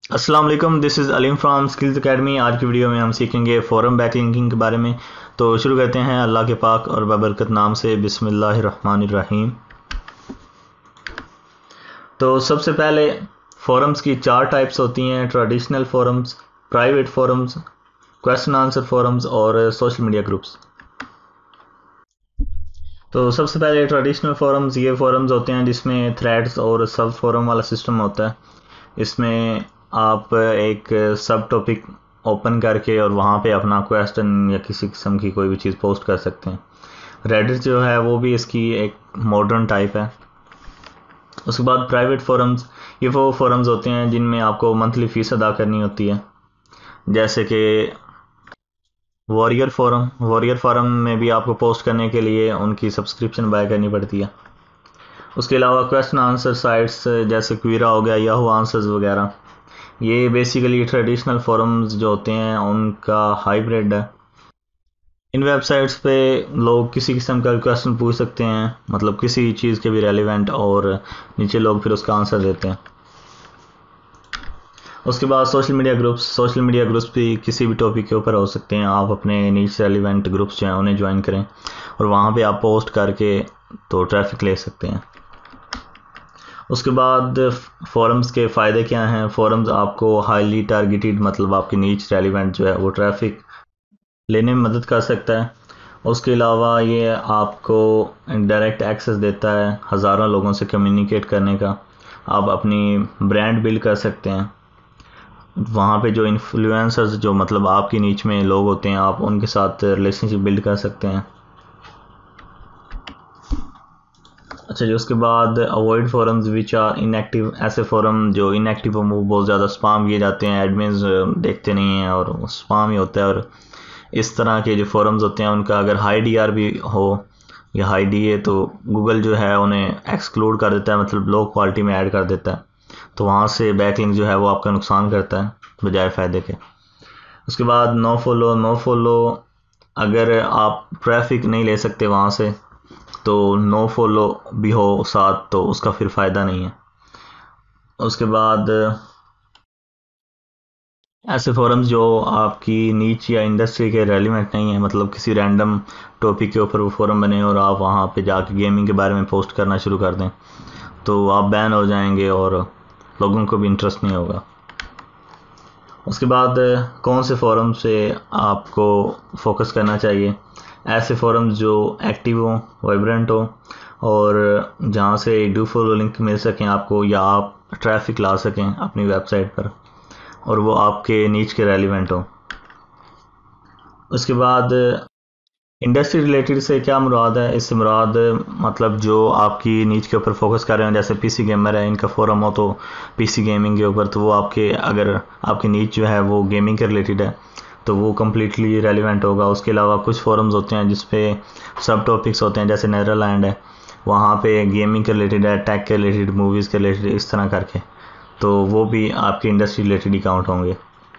अस्सलाम वालेकुम, this is Aleem from Skills Academy. आज की वीडियो में हम सीखेंगे फ़ोरम बैकलिंकिंग के बारे में। तो शुरू करते हैं अल्लाह के पाक और बबरकत नाम से, बिस्मिल्लाहिर्रहमानिर्रहीम। तो सबसे पहले फ़ोरम्स की चार टाइप्स होती हैं: traditional forums, private forums, question answer forums और सोशल मीडिया ग्रुप्स। तो सबसे पहले ट्रेडिशनल फ़ोरम्स, ये फ़ोरम्स होते हैं जिसमें थ्रेड्स और सब फ़ोरम वाला सिस्टम होता है। इसमें आप एक सब टॉपिक ओपन करके और वहाँ पे अपना क्वेश्चन या किसी किस्म की कोई भी चीज़ पोस्ट कर सकते हैं। रेडिट जो है वो भी इसकी एक मॉडर्न टाइप है। उसके बाद प्राइवेट फोरम्स, ये वो फोरम्स होते हैं जिनमें आपको मंथली फ़ीस अदा करनी होती है, जैसे कि वॉरियर फोरम में भी आपको पोस्ट करने के लिए उनकी सब्सक्रिप्शन बाय करनी पड़ती है। उसके अलावा क्वेश्चन आंसर साइट्स जैसे क्वीरा हो गया, याहू आंसर्स वगैरह, ये बेसिकली ट्रेडिशनल फोरम्स जो होते हैं उनका हाइब्रिड है। इन वेबसाइट्स पे लोग किसी किस्म का क्वेश्चन पूछ सकते हैं, मतलब किसी चीज़ के भी रेलिवेंट, और नीचे लोग फिर उसका आंसर देते हैं। उसके बाद सोशल मीडिया ग्रुप्स भी किसी भी टॉपिक के ऊपर हो सकते हैं। आप अपने नीच रेलिवेंट ग्रुप्स जो हैं उन्हें ज्वाइन करें और वहाँ पे आप पोस्ट करके तो ट्रैफिक ले सकते हैं। उसके बाद फोरम्स के फ़ायदे क्या हैं? फोरम्स आपको हाईली टारगेटेड, मतलब आपकी नीच रेलिवेंट जो है वो ट्रैफिक लेने में मदद कर सकता है। उसके अलावा ये आपको डायरेक्ट एक्सेस देता है हज़ारों लोगों से कम्युनिकेट करने का। आप अपनी ब्रांड बिल्ड कर सकते हैं। वहाँ पे जो इन्फ्लुएंसर्स, जो मतलब आपकी नीच में लोग होते हैं, आप उनके साथ रिलेशनशिप बिल्ड कर सकते हैं। अच्छा जी, उसके बाद avoid forums which are inactive. ऐसे फोरम जो इनएक्टिव हो वो बहुत ज़्यादा स्पाम किए जाते हैं, एडमिन्स देखते नहीं हैं और स्पाम ही होता है। और इस तरह के जो फोरम्स होते हैं उनका अगर हाई डीआर भी हो या हाई डीए, तो गूगल जो है उन्हें एक्सक्लूड कर देता है, मतलब लो क्वालिटी में ऐड कर देता है। तो वहाँ से बैकलिंक जो है वो आपका नुकसान करता है बजाय फ़ायदे के। उसके बाद नो फॉलो, अगर आप ट्रैफिक नहीं ले सकते वहाँ से तो नो फॉलो भी हो साथ, तो उसका फिर फ़ायदा नहीं है। उसके बाद ऐसे फोरम्स जो आपकी नीच या इंडस्ट्री के रेलिवेंट नहीं है, मतलब किसी रैंडम टॉपिक के ऊपर वो फोरम बने और आप वहाँ पे जाके गेमिंग के बारे में पोस्ट करना शुरू कर दें, तो आप बैन हो जाएंगे और लोगों को भी इंटरेस्ट नहीं होगा। उसके बाद कौन से फोरम से आपको फोकस करना चाहिए? ऐसे फोरम्स जो एक्टिव हो, वाइब्रेंट हो और जहाँ से डू फॉलो लिंक मिल सकें आपको, या आप ट्रैफिक ला सकें अपनी वेबसाइट पर और वो आपके नीच के रेलिवेंट हो। उसके बाद इंडस्ट्री रिलेटेड से क्या मुराद है? इससे मुराद मतलब जो आपकी नीच के ऊपर फोकस कर रहे हैं, जैसे पीसी गेमर है, इनका फोरम हो तो पीसी गेमिंग के ऊपर, तो वो आपके, अगर आपकी नीच जो है वो गेमिंग के रिलेटेड है तो वो कम्प्लीटली रेलिवेंट होगा। उसके अलावा कुछ फोरम्स होते हैं जिसपे सब टॉपिक्स होते हैं, जैसे नेदरलैंड है, वहाँ पे गेमिंग के रिलेटेड है, टेक के रिलेटेड, मूवीज़ के रिलेटेड, इस तरह करके, तो वो भी आपके इंडस्ट्री रिलेटेड ही काउंट होंगे।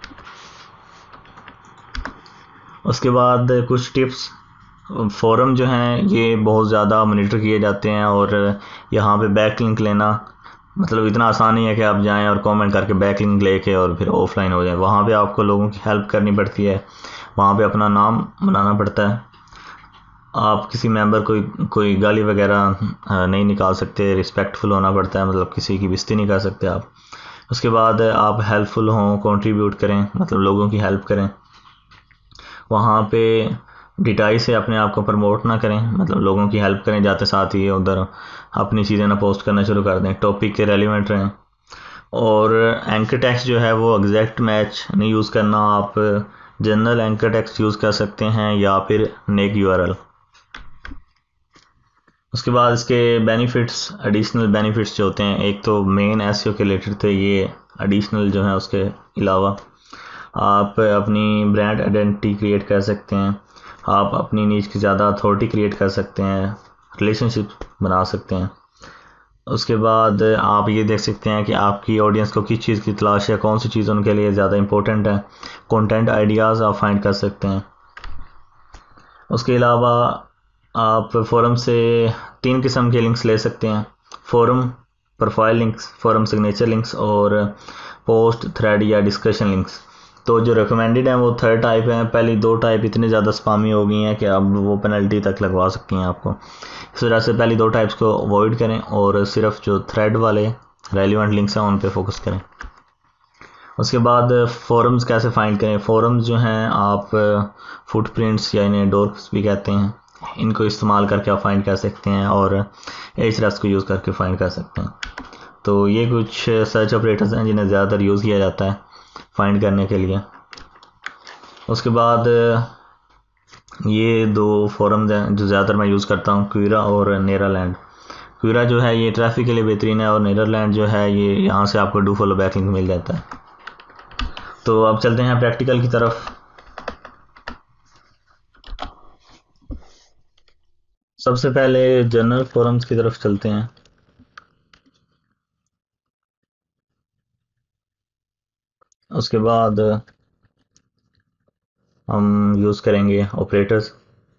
उसके बाद कुछ टिप्स। फोरम जो हैं ये बहुत ज़्यादा मॉनिटर किए जाते हैं और यहाँ पे बैक लिंक लेना मतलब इतना आसान नहीं है कि आप जाएं और कमेंट करके बैक लिंक लेके और फिर ऑफलाइन हो जाएं। वहाँ पे आपको लोगों की हेल्प करनी पड़ती है, वहाँ पे अपना नाम बनाना पड़ता है। आप किसी मेंबर को कोई गाली वगैरह नहीं निकाल सकते, रिस्पेक्टफुल होना पड़ता है, मतलब किसी की बेइज्जती नहीं कर सकते आप। उसके बाद आप हेल्पफुल हों, कंट्रीब्यूट करें, मतलब लोगों की हेल्प करें। वहाँ पे डिटाई से अपने आप को प्रमोट ना करें, मतलब लोगों की हेल्प करें जाते साथ ही उधर अपनी चीज़ें ना पोस्ट करना शुरू कर दें, टॉपिक के रेलिवेंट रहें। और एंकर टेक्स्ट जो है वो एग्जैक्ट मैच नहीं यूज़ करना, आप जनरल एंकर टेक्स्ट यूज़ कर सकते हैं या फिर नेक यूआरएल। उसके बाद इसके बेनिफिट्स, एडिशनल बेनिफिट्स जो होते हैं, एक तो मेन एसईओ के रिलेटेड थे, ये एडिशनल जो है उसके अलावा आप अपनी ब्रांड आइडेंटिटी क्रिएट कर सकते हैं, आप अपनी नीच की ज़्यादा अथॉरिटी क्रिएट कर सकते हैं, रिलेशनशिप बना सकते हैं। उसके बाद आप ये देख सकते हैं कि आपकी ऑडियंस को किस चीज़ की तलाश है, कौन सी चीज़ उनके लिए ज़्यादा इंपॉर्टेंट है, कंटेंट आइडियाज़ आप फाइंड कर सकते हैं। उसके अलावा आप फोरम से तीन किस्म के लिंक्स ले सकते हैं: forum profile links, forum signature links और पोस्ट, थ्रेड या डिस्कशन लिंक्स। तो जो रिकमेंडेड हैं वो थर्ड टाइप हैं। पहली दो टाइप इतनी ज़्यादा स्पामी हो गई हैं कि अब वो पेनल्टी तक लगवा सकती हैं आपको। इस वजह से पहली दो टाइप्स को अवॉइड करें और सिर्फ जो थ्रेड वाले रेलिवेंट लिंक्स हैं उन पे फोकस करें। उसके बाद फोरम्स कैसे फाइंड करें। फोरम्स जो हैं आप फुटप्रिंट्स या इन्हें डोर्स भी कहते हैं, इनको इस्तेमाल करके आप फाइंड कर सकते हैं और एचरेस को यूज़ करके फाइंड कर सकते हैं। तो ये कुछ सर्च ऑपरेटर्स हैं जिन्हें ज़्यादातर यूज़ किया जाता है फाइंड करने के लिए। उसके बाद ये दो फोरम्स हैं जो ज़्यादातर मैं यूज़ करता हूँ, क्विरा और नेरालैंड। क्विरा जो है ये ट्रैफिक के लिए बेहतरीन है और नेदरलैंड जो है ये यहाँ से आपको डू फॉलो बैकलिंक मिल जाता है। तो अब चलते हैं प्रैक्टिकल की तरफ। सबसे पहले जनरल फोरम्स की तरफ चलते हैं। उसके बाद हम यूज़ करेंगे ऑपरेटर्स।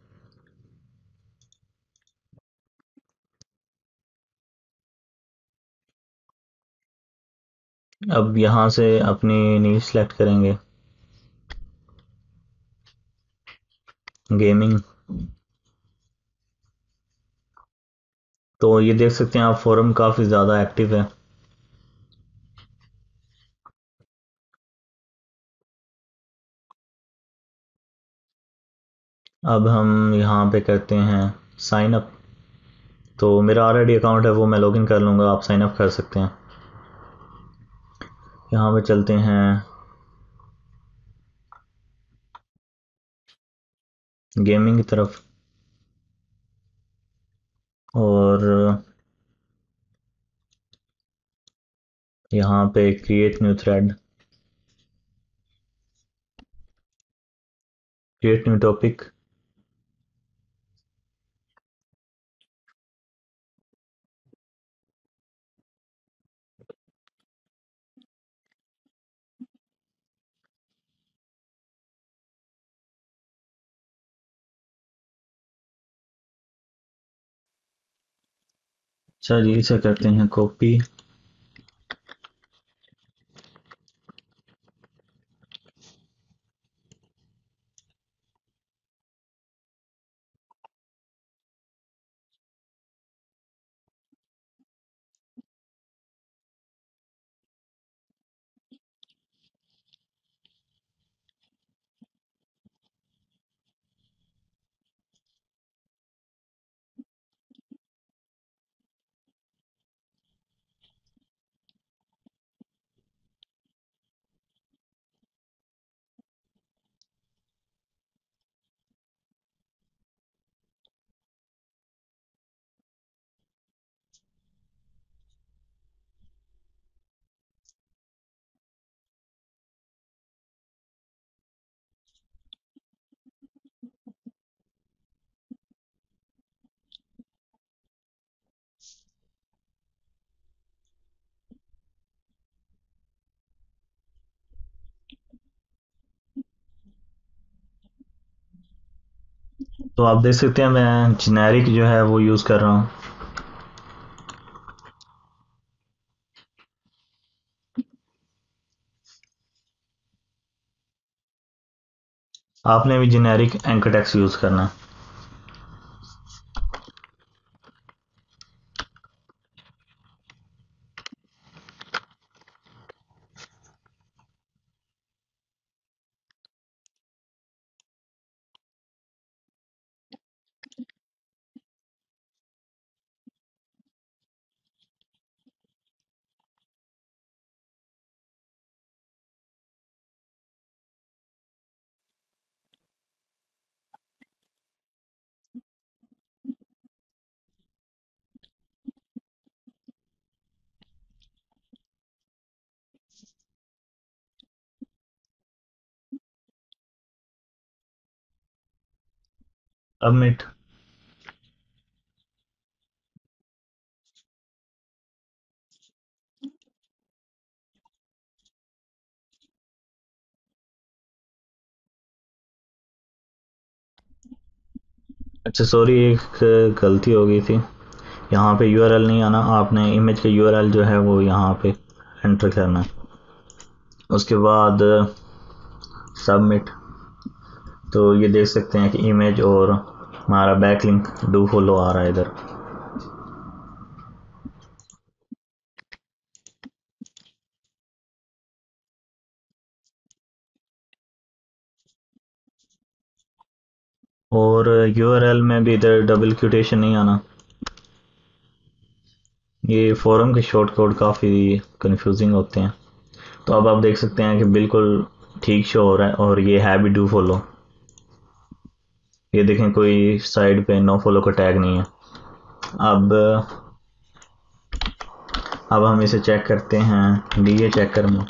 अब यहाँ से अपनी नीश सेलेक्ट करेंगे, गेमिंग। तो ये देख सकते हैं आप फोरम काफ़ी ज़्यादा एक्टिव है। अब हम यहाँ पे करते हैं साइन अप। तो मेरा ऑलरेडी अकाउंट है वो मैं लॉगिन कर लूँगा, आप साइन अप कर सकते हैं। यहाँ पे चलते हैं गेमिंग की तरफ और यहाँ पे create new thread, create new topic. अच्छा जी, इसे करते हैं कॉपी। तो आप देख सकते हैं मैं जेनेरिक जो है वो यूज़ कर रहा हूँ। आपने भी जेनेरिक एंकर टेक्स्ट यूज़ करना है। सबमिट। अच्छा सॉरी, एक गलती हो गई थी। यहाँ पे यूआरएल नहीं आना, आपने इमेज का यूआरएल जो है वो यहाँ पे एंटर करना है। उसके बाद सबमिट। तो ये देख सकते हैं कि इमेज और हमारा बैकलिंक डू फॉलो आ रहा है इधर। और यूआरएल में भी इधर डबल क्यूटेशन नहीं आना। ये फोरम के शॉर्ट कोड काफ़ी कंफ्यूजिंग होते हैं। तो अब आप देख सकते हैं कि बिल्कुल ठीक शो हो रहा है, और ये है भी डू फॉलो। ये देखें, कोई साइड पे नो फॉलो का टैग नहीं है। अब अब हम इसे चेक करते हैं डीए चेकर में।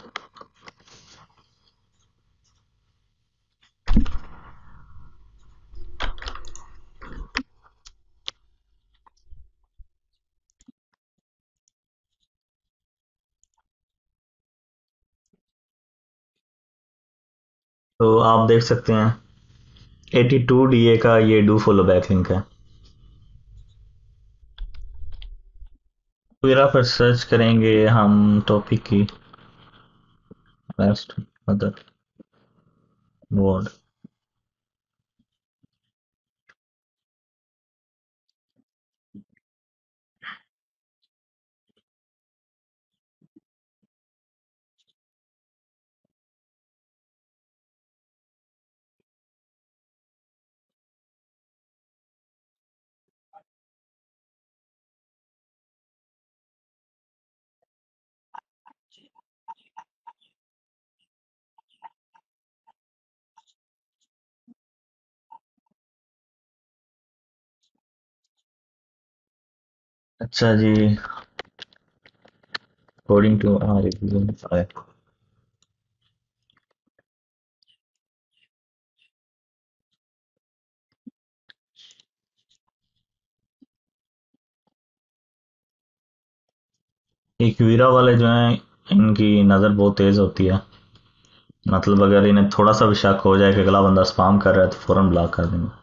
तो आप देख सकते हैं 82 डीए का ये डू फॉलो बैकलिंक है। फिर पर सर्च करेंगे हम टॉपिक की, बेस्ट अदर वर्ड। अच्छा जी, अकॉर्डिंग टू आर एक्वीरा वाले जो हैं, इनकी नज़र बहुत तेज़ होती है। मतलब अगर इन्हें थोड़ा सा भी शक हो जाए कि अगला बंदा स्पाम कर रहा है तो फौरन ब्लॉक कर देंगे।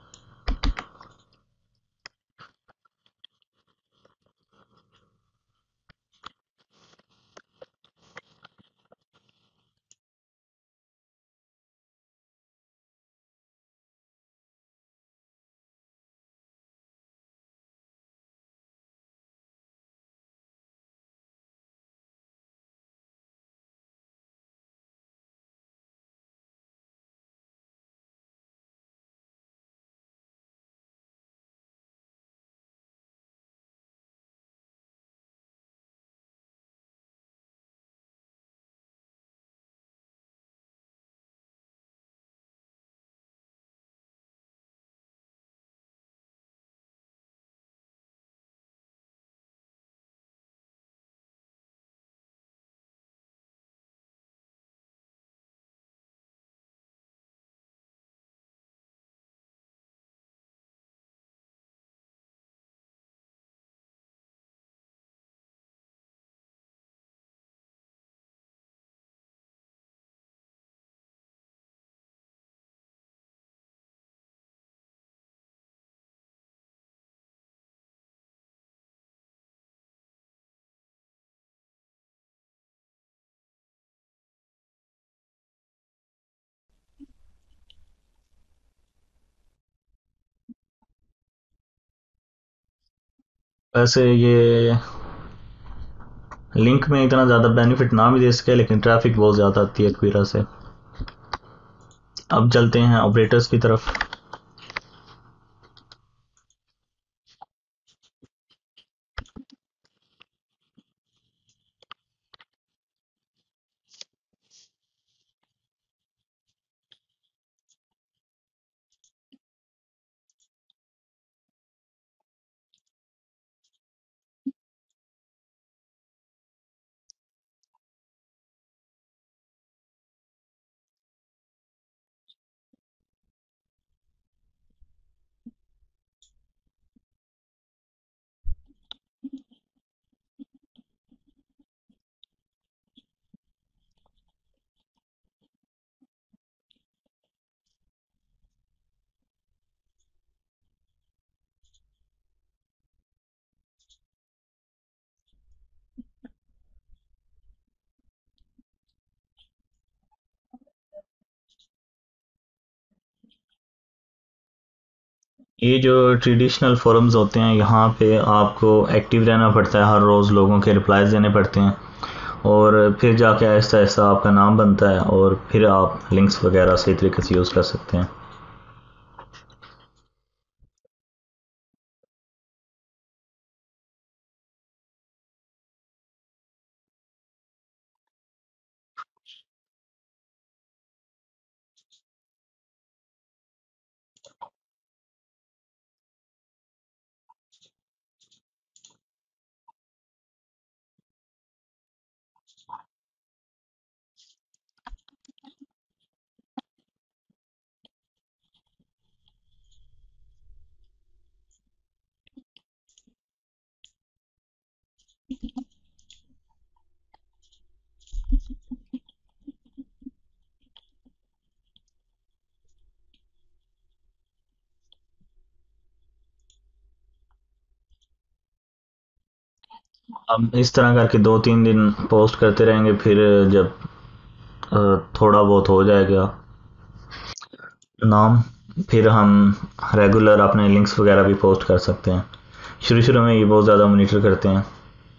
वैसे ये लिंक में इतना ज़्यादा बेनिफिट ना भी दे सके, लेकिन ट्रैफिक बहुत ज़्यादा आती है एक्वीरा से। अब चलते हैं ऑपरेटर्स की तरफ। ये जो ट्रेडिशनल फोरम्स होते हैं यहाँ पे आपको एक्टिव रहना पड़ता है, हर रोज़ लोगों के रिप्लाईज देने पड़ते हैं, और फिर जाके आहिस्ता आहिस्ता आपका नाम बनता है और फिर आप लिंक्स वगैरह सही तरीके से यूज़ कर सकते हैं। अब इस तरह करके 2-3 दिन पोस्ट करते रहेंगे, फिर जब थोड़ा बहुत हो जाएगा नाम, फिर हम रेगुलर अपने लिंक्स वगैरह भी पोस्ट कर सकते हैं। शुरू शुरू में ये बहुत ज़्यादा मॉनिटर करते हैं।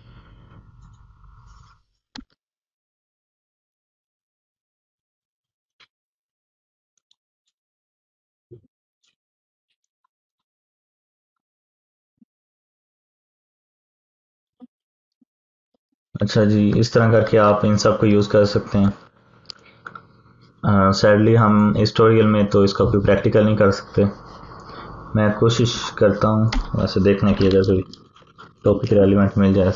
अच्छा जी, इस तरह करके आप इन सब को यूज़ कर सकते हैं। सैडली हम इस ट्यूटोरियल में तो इसका कोई प्रैक्टिकल नहीं कर सकते। मैं कोशिश करता हूँ वैसे देखने की, अगर कोई टॉपिक रेलिवेंट मिल जाए।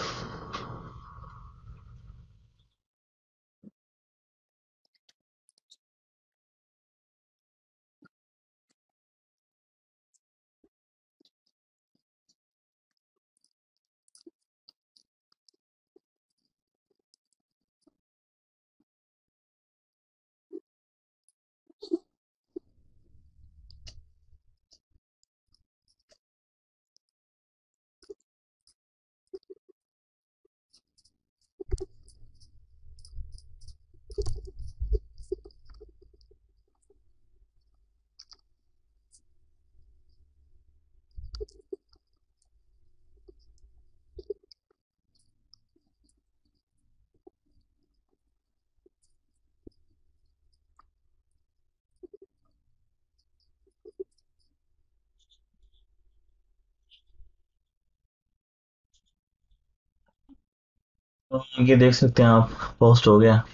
तो ये देख सकते हैं आप, पोस्ट हो गया।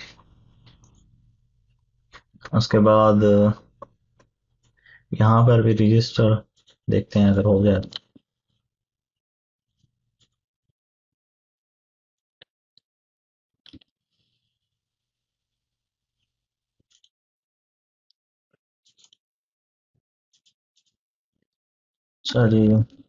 उसके बाद यहाँ पर भी रजिस्टर देखते हैं अगर हो गया। अच्छा जी।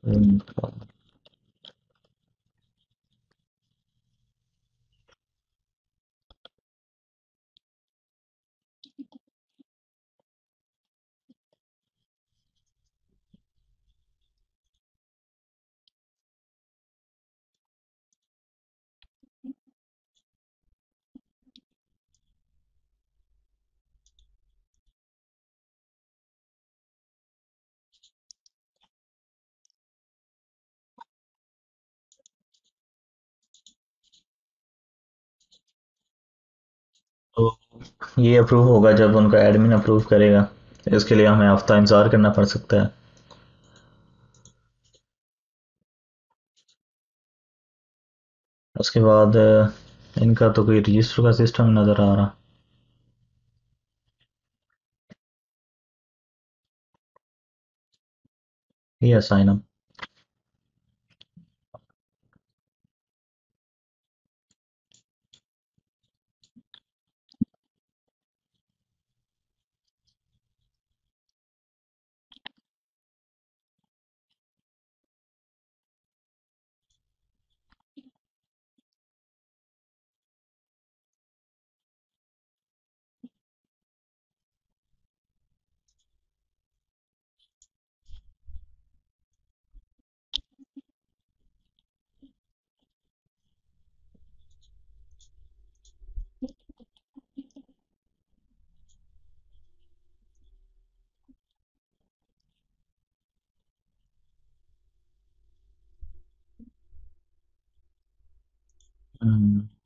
तो ये अप्रूव होगा जब उनका एडमिन अप्रूव करेगा। इसके लिए हमें हफ्ता इंतज़ार करना पड़ सकता है। उसके बाद इनका तो कोई रजिस्टर का सिस्टम नज़र आ रहा। ये साइन अप।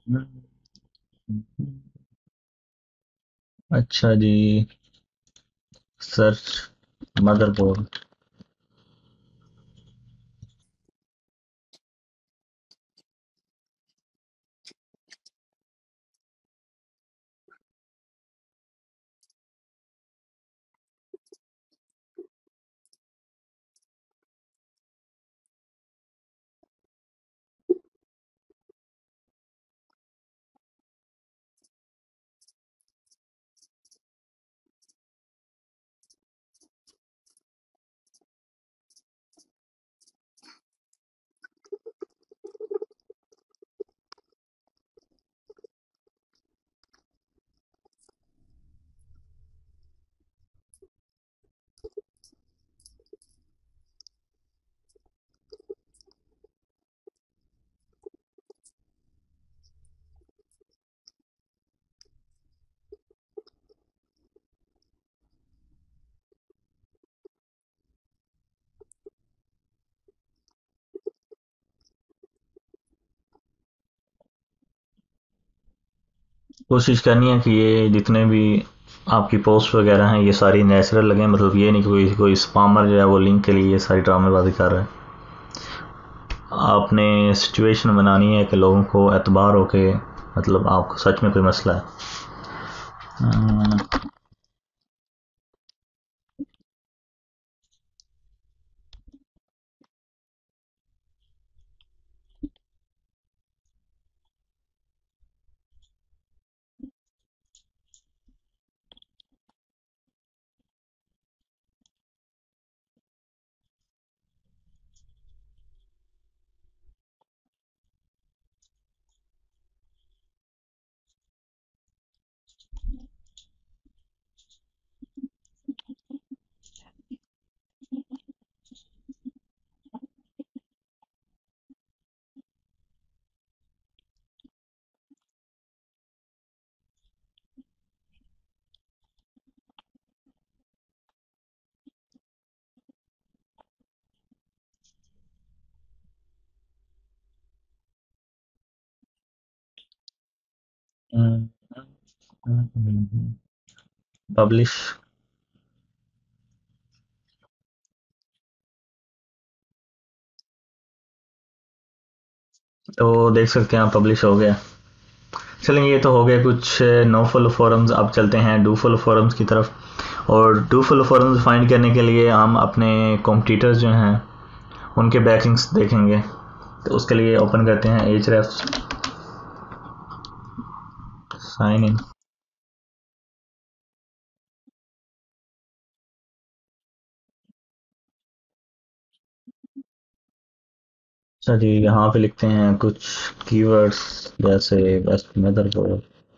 अच्छा जी। Search motherboard. कोशिश करनी है कि ये जितने भी आपकी पोस्ट वगैरह हैं ये सारी नेचुरल लगे, मतलब ये नहीं कि कोई कोई स्पामर जो है वो लिंक के लिए ये सारी ड्रामेबाजी कर रहा है। आपने सिचुएशन बनानी है कि लोगों को एतबार हो के मतलब आपको सच में कोई मसला है। पब्लिश। तो देख सकते हैं आप पब्लिश हो गया। चलें, ये तो हो गया कुछ नो फॉलो फोरम्स। अब चलते हैं डू फॉलो फोरम्स की तरफ। और डू फॉलो फोरम्स फाइंड करने के लिए हम अपने कॉम्पिटिटर्स जो हैं उनके बैकलिंक्स देखेंगे। तो उसके लिए ओपन करते हैं एचरेफ साइन इन। अच्छा जी, यहाँ पे लिखते हैं कुछ कीवर्ड्स जैसे बेस्ट मदरबोर्ड।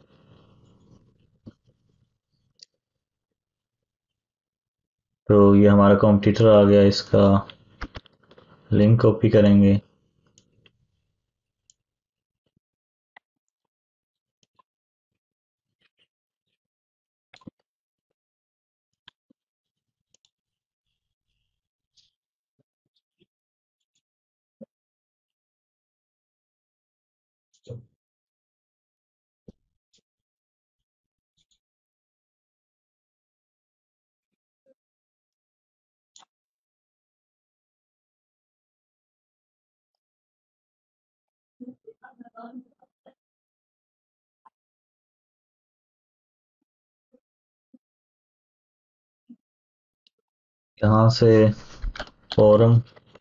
तो ये हमारा कॉम्पिटिटर आ गया, इसका लिंक कॉपी करेंगे। यहाँ से फोरम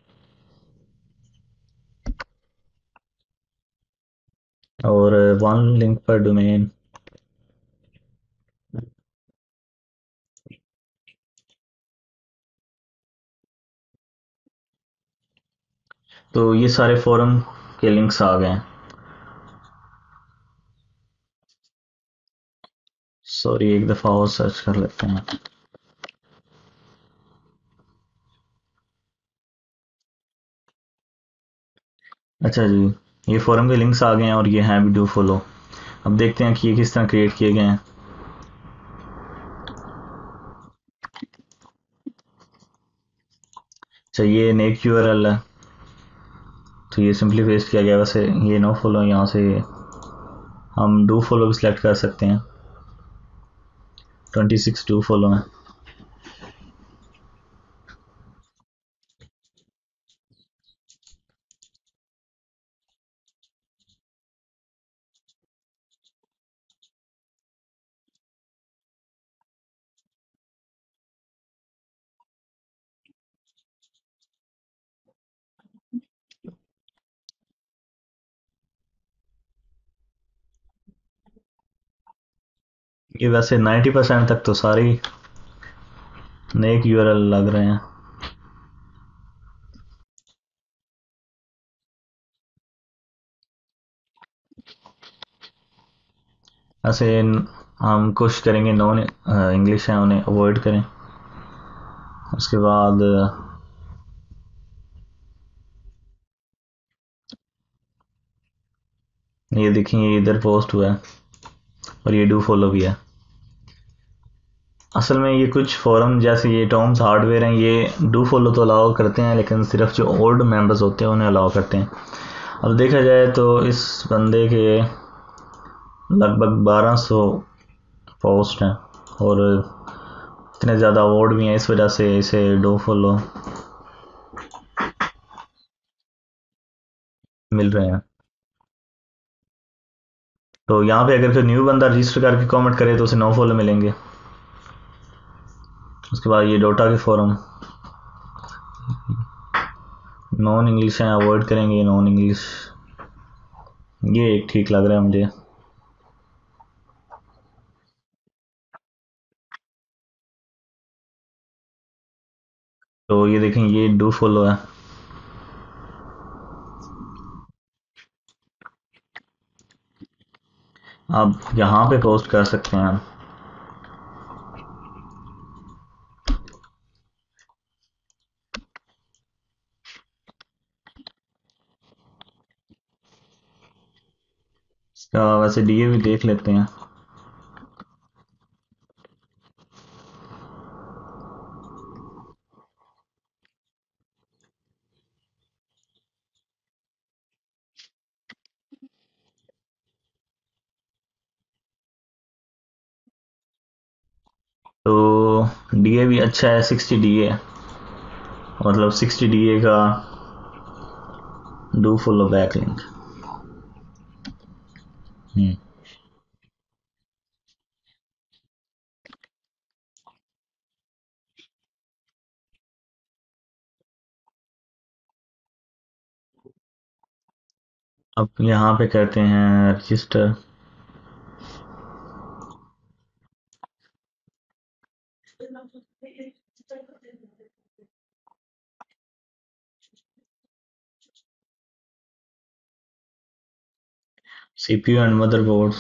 और वन लिंक पर डोमेन। तो ये सारे फोरम के लिंक्स आ गए हैं। सॉरी, एक दफ़ा और सर्च कर लेते हैं। अच्छा जी, ये फोरम के लिंक्स आ गए हैं और ये हैं भी डू फॉलो। अब देखते हैं कि ये किस तरह क्रिएट किए गए हैं। अच्छा, ये नेक यूआरएल है तो ये सिंपली पेस्ट किया गया। वैसे ये नो फॉलो यहाँ से हम डू फॉलो भी सिलेक्ट कर सकते हैं। 26 डू फॉलो हैं। ये वैसे 90% तक तो सारे नेक यूआरएल लग रहे हैं। ऐसे हम कोशिश करेंगे नॉन इंग्लिश हैं उन्हें अवॉइड करें। उसके बाद ये देखें, ये इधर पोस्ट हुआ है और ये डू फॉलो भी है। असल में ये कुछ फोरम जैसे ये टॉम्स हार्डवेयर हैं, ये डू फॉलो तो अलाउ करते हैं, लेकिन सिर्फ जो ओल्ड मेंबर्स होते हैं उन्हें अलाउ करते हैं। अब देखा जाए तो इस बंदे के लगभग 1200 पोस्ट हैं और इतने ज़्यादा अवार्ड भी हैं, इस वजह से इसे डू फॉलो मिल रहे हैं। तो यहाँ पे अगर कोई न्यू बंदा रजिस्टर करके कमेंट करे तो उसे नो फॉलो मिलेंगे। उसके बाद ये डोटा के फोरम नॉन इंग्लिश हैं, अवॉइड करेंगे नॉन इंग्लिश। ये एक ठीक लग रहा है मुझे। तो ये देखें, ये डू फॉलो है। आप यहाँ पे पोस्ट कर सकते हैं। इसका वैसे डीए भी देख लेते हैं। तो डीए भी अच्छा है, 60 डीए, मतलब 60 डीए का डू फॉलो बैक लिंक। अब यहाँ पे करते हैं register. CPU and motherboard.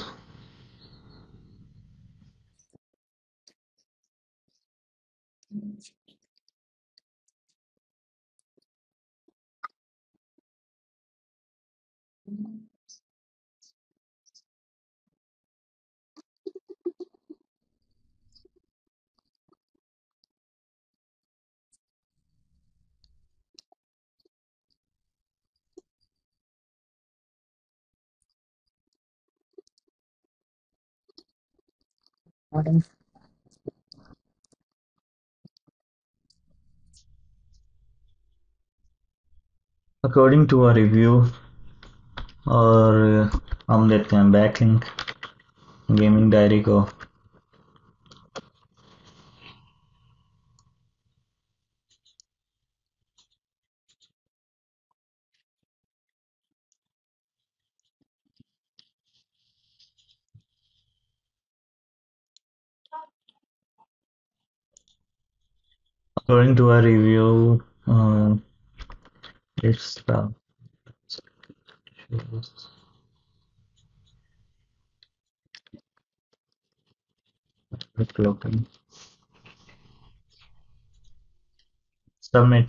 According to our review, और हम देते हैं बैक लिंक गेमिंग डायरी को। According to our review, it's the submit.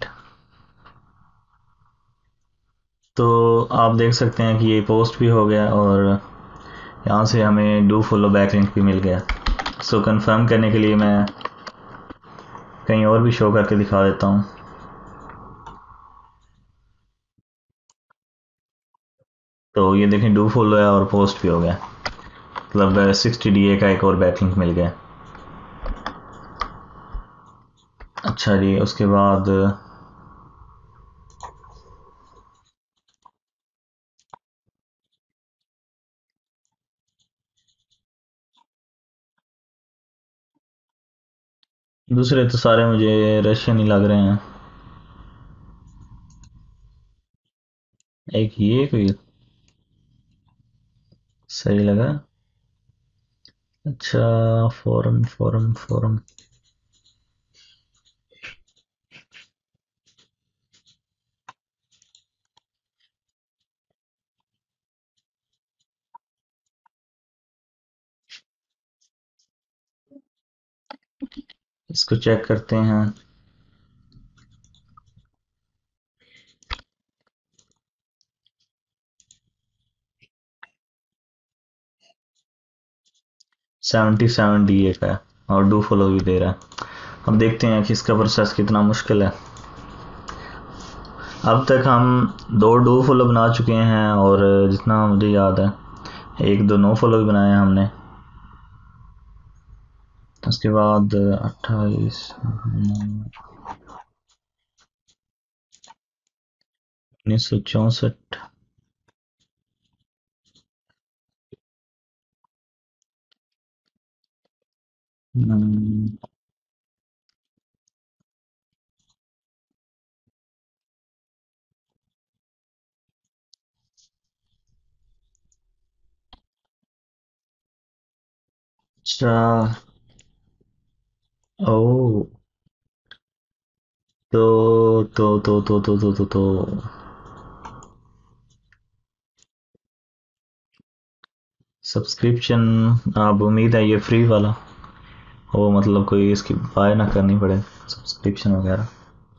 तो आप देख सकते हैं कि ये पोस्ट भी हो गया और यहाँ से हमें डू फॉलो बैक लिंक भी मिल गया। सो कंफर्म करने के लिए मैं कहीं और भी शो करके दिखा देता हूँ। तो ये देखें, डू फॉलो है और पोस्ट भी हो गया। मतलब 60 DA का एक और बैकलिंक मिल गया। अच्छा जी, उसके बाद दूसरे तो सारे मुझे रशियन ही लग रहे हैं। एक ये कोई सही लगा। अच्छा, फोरम फोरम फोरम। इसको चेक करते हैं। 77 DA का है और डू फॉलो भी दे रहा है। अब देखते हैं कि इसका प्रोसेस कितना मुश्किल है। अब तक हम दो डू फॉलो बना चुके हैं और जितना मुझे याद है एक दो नो फॉलो भी बनाए हैं हमने। उसके बाद 28 1964। अच्छा। ओ, तो सब्सक्रिप्शन, अब उम्मीद है ये फ्री वाला हो, मतलब कोई इसकी बाय ना करनी पड़े सब्सक्रिप्शन वगैरह।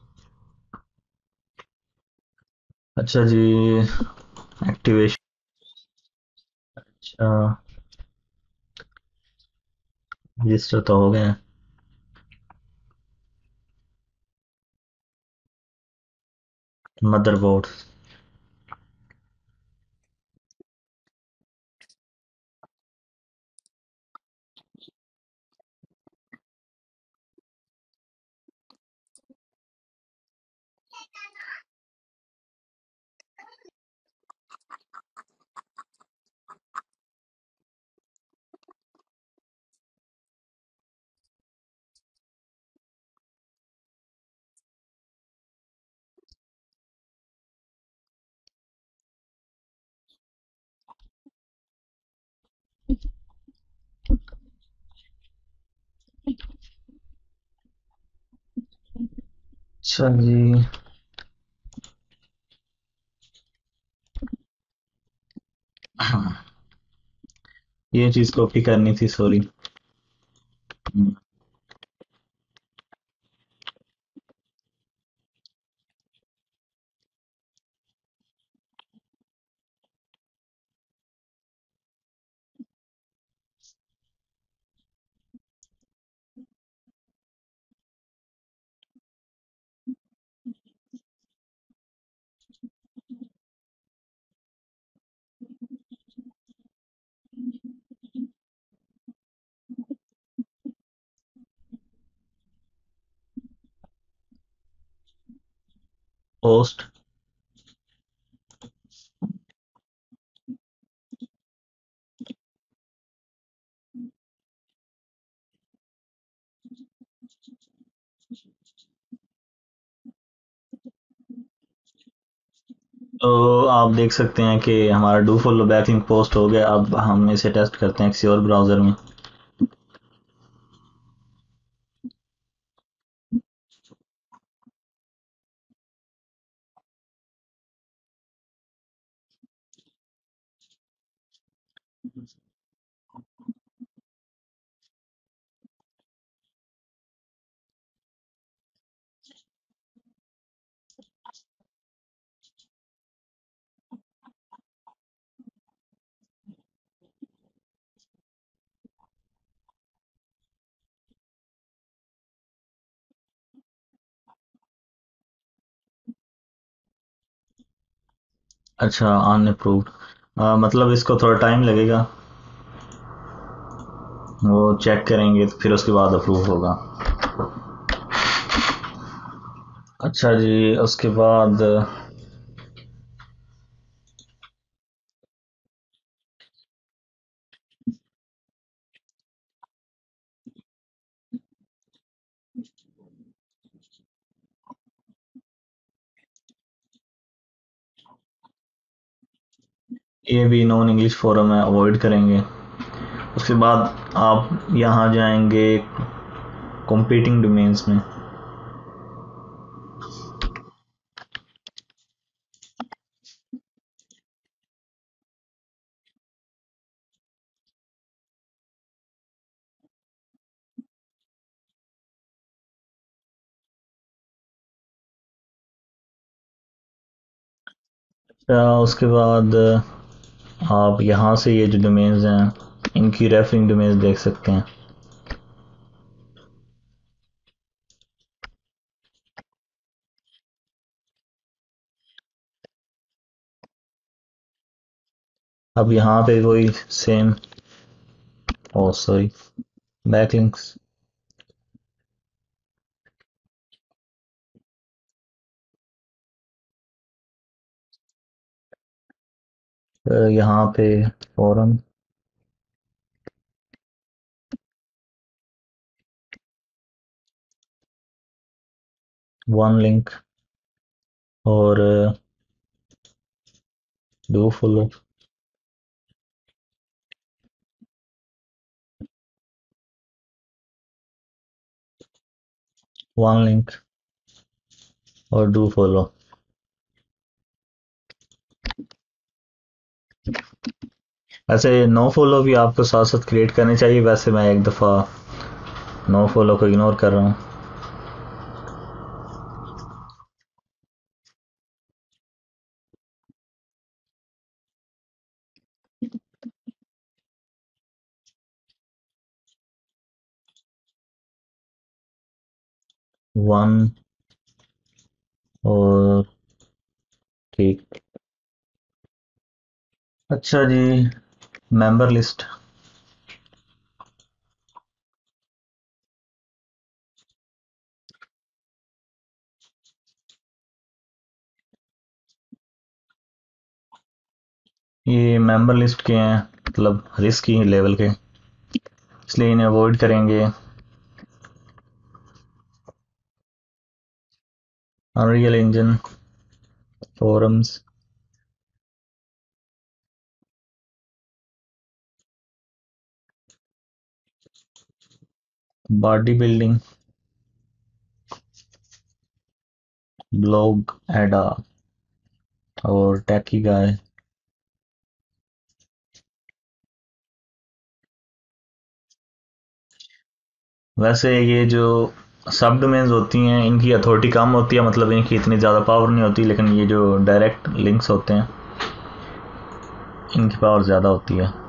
अच्छा जी, एक्टिवेशन। अच्छा, रजिस्टर तो हो गया। मदरबोर्ड। अच्छा जी, ये चीज कॉपी करनी थी, सॉरी। पोस्ट। तो आप देख सकते हैं कि हमारा डू फॉलो बैकलिंक पोस्ट हो गया। अब हम इसे टेस्ट करते हैं किसी और ब्राउजर में। अच्छा, अनअप्रूव्ड। मतलब इसको थोड़ा टाइम लगेगा। वो चेक करेंगे तो फिर उसके बाद अप्रूव होगा। अच्छा जी, उसके बाद ये भी नॉन इंग्लिश फोरम है, अवॉइड करेंगे। उसके बाद आप यहाँ जाएंगे कॉम्पीटिंग डोमेन्स में। उसके बाद आप यहाँ से ये जो डोमेन्स हैं इनकी रेफरिंग डोमेन्स देख सकते हैं। अब यहाँ पे वही सेम, ओ सॉरी, बैकलिंक्स। यहाँ पे फॉरम, वन लिंक, और डू फॉलो। वन लिंक और डू फॉलो। वैसे नो फॉलो भी आपको साथ साथ क्रिएट करनी चाहिए, वैसे मैं एक दफ़ा नो फॉलो को इग्नोर कर रहा हूँ। वन और ठीक। अच्छा जी, मेंबर लिस्ट। ये मेंबर लिस्ट के हैं, मतलब रिस्की लेवल के, इसलिए इन्हें अवॉइड करेंगे। Unreal engine, forums, body building, blog एडा और टैकी गाय। वैसे ये जो सब डोमेन्स होती हैं इनकी अथॉरिटी कम होती है, मतलब इनकी इतनी ज़्यादा पावर नहीं होती, लेकिन ये जो डायरेक्ट लिंक्स होते हैं इनकी पावर ज़्यादा होती है।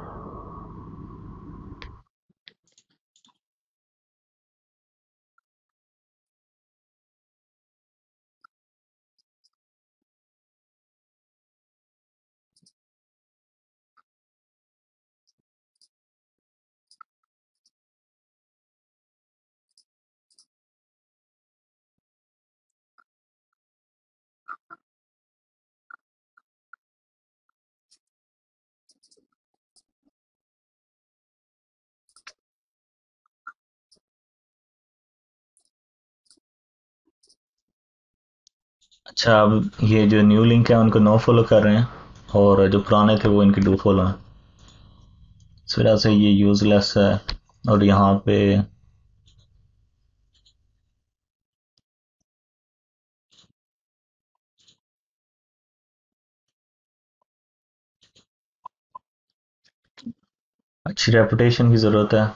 अच्छा, अब ये जो न्यू लिंक है उनको नो फॉलो कर रहे हैं, और जो पुराने थे वो इनके डू फॉलो हैं। इस वजह से ये यूजलेस है। और यहाँ पे अच्छी रेपुटेशन की ज़रूरत है।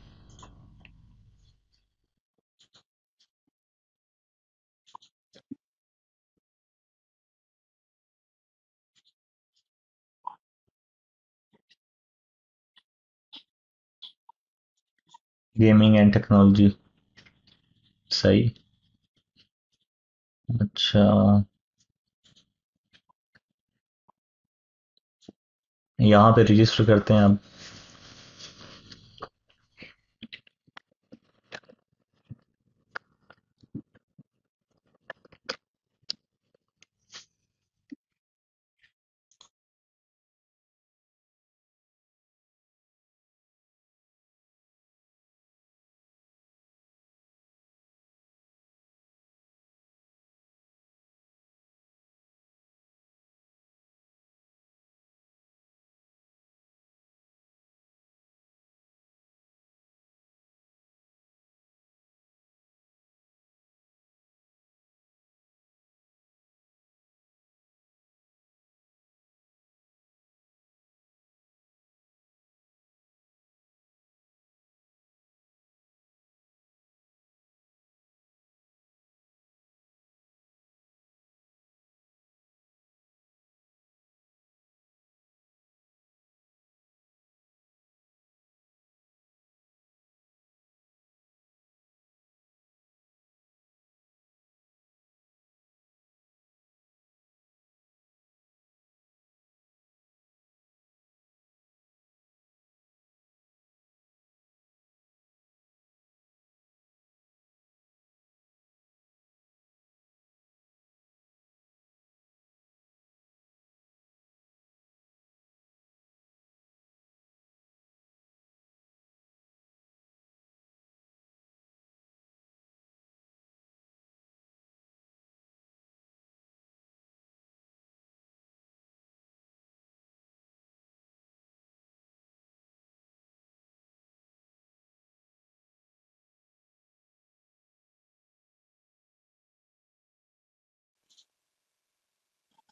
गेमिंग एंड टेक्नोलॉजी, सही। अच्छा, यहाँ पे रजिस्टर करते हैं अब।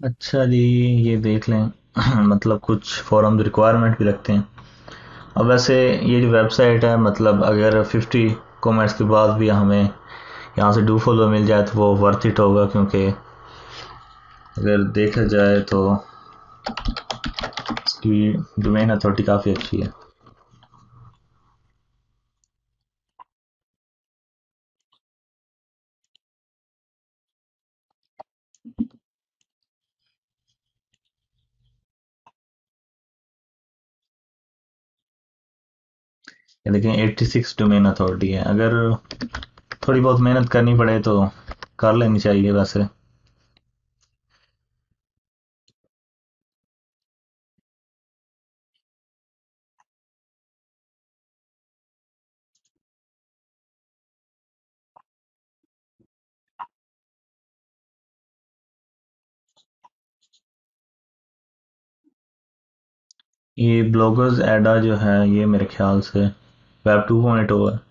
अच्छा जी, ये देख लें। मतलब कुछ फॉरम रिक्वायरमेंट भी रखते हैं। अब वैसे ये जो वेबसाइट है, मतलब अगर 50 कमेंट्स के बाद भी हमें यहाँ से डू फॉलो मिल जाए तो वो वर्थ इट होगा, क्योंकि अगर देखा जाए तो इसकी डोमेन अथॉरिटी काफ़ी अच्छी है। ये देखें 86 डोमेन अथॉरिटी है। अगर थोड़ी बहुत मेहनत करनी पड़े तो कर लेनी चाहिए वैसे। ये ब्लॉगर्स एडा जो है, ये मेरे ख्याल से वेब 2.0 है।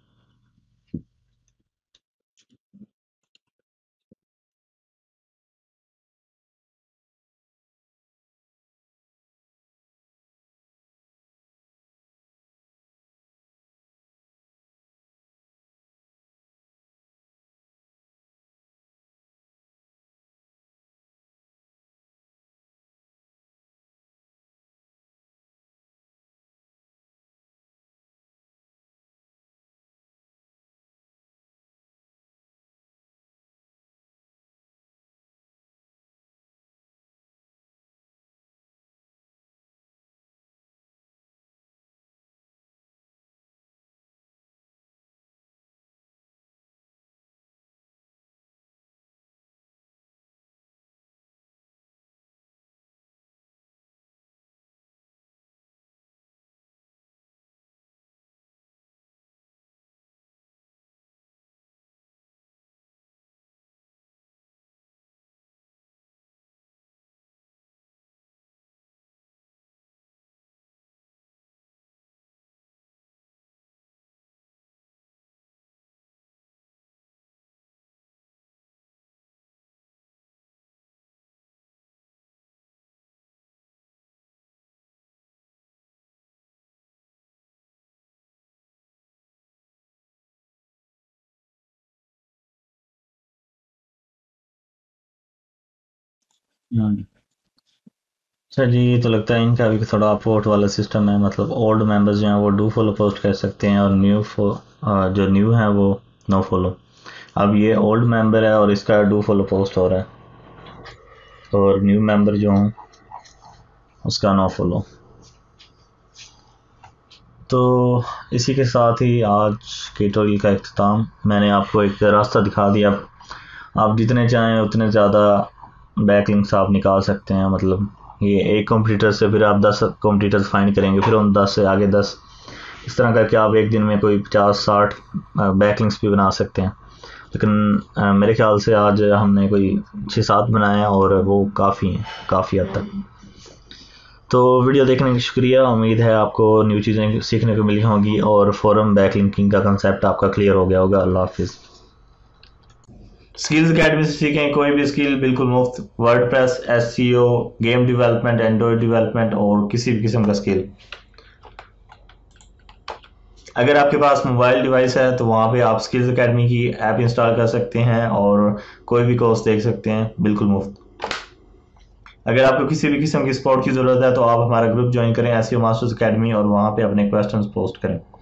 हम्म। अच्छा जी, ये तो लगता है इनका भी थोड़ा अपोर्ट वाला सिस्टम है। मतलब ओल्ड मेंबर्स जो हैं वो डू फॉलो पोस्ट कर सकते हैं, और जो न्यू है वो नो फॉलो। अब ये ओल्ड मेंबर है और इसका डू फॉलो पोस्ट हो रहा है, और न्यू मेंबर जो हूँ उसका नो फॉलो। तो इसी के साथ ही आज के ट्यूटोरियल का इख्तिताम। मैंने आपको एक रास्ता दिखा दिया। आप जितने चाहें उतने ज़्यादा बैकलिंक्स आप निकाल सकते हैं। मतलब ये एक कंप्यूटर से फिर आप 10 कंप्यूटर्स फाइंड करेंगे, फिर उन 10 से आगे 10, इस तरह करके आप एक दिन में कोई 50-60 बैकलिंक्स भी बना सकते हैं। लेकिन मेरे ख्याल से आज हमने कोई 6-7 बनाए हैं, और वो काफ़ी हैं, काफ़ी हद तक। तो वीडियो देखने का शुक्रिया। उम्मीद है आपको न्यू चीज़ें सीखने को मिली होंगी, और फोरम बैकलिंकिंग का कंसेप्ट आपका क्लियर हो गया होगा। अल्लाह हाफिज़। स्किल्स अकेडमी से सीखें कोई भी स्किल बिल्कुल मुफ्त। WordPress, SEO, game development, Android development और किसी भी किस्म का स्किल। अगर आपके पास मोबाइल डिवाइस है तो वहाँ पे आप स्किल्स अकेडमी की ऐप इंस्टॉल कर सकते हैं और कोई भी कोर्स देख सकते हैं बिल्कुल मुफ्त। अगर आपको किसी भी किस्म की सपोर्ट की ज़रूरत है तो आप हमारा ग्रुप ज्वाइन करें, एसईओ मास्टर्स अकेडमी, और वहाँ पे अपने क्वेश्चंस पोस्ट करें।